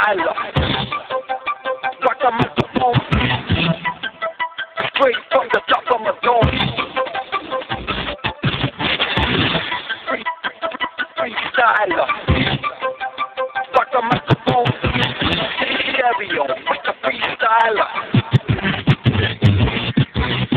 freestyler. Rock the microphone. Straight from the top of my dome. Freestyler.